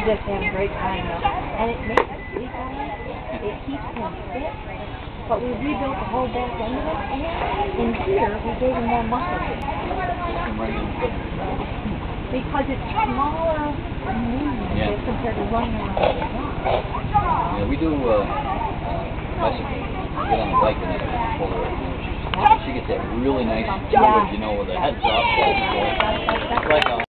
Just have a great time though. And it makes him sleep all night. It keeps him fit. But we rebuilt the whole back end of it. And in here, we gave him more muscle tissue. Because it's smaller movement compared to running around the block. Yeah, we do bicycle. We get on the bike and then pull her. She gets that really nice jump, you know, with the heads up. Like